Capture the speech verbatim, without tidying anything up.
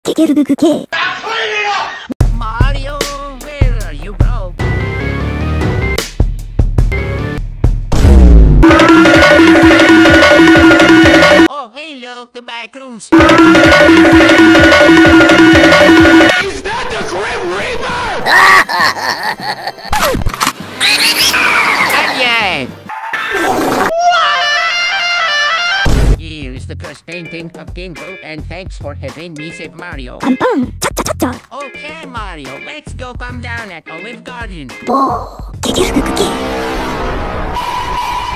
K. Mario, where are you, bro? Oh, hello, the back rooms. Is that the Grim Reaper? Alien! Here's the first painting of King Boo, and thanks for having me save Mario. Pam cha cha cha cha. Okay, Mario, let's go calm down at Olive Garden. Bo. K.